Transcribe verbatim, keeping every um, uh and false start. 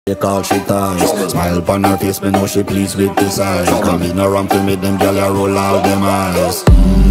Take all she ties. Smile upon her face, me know she pleased with this eyes. Come ignorant to me, them gyal a roll out them eyes.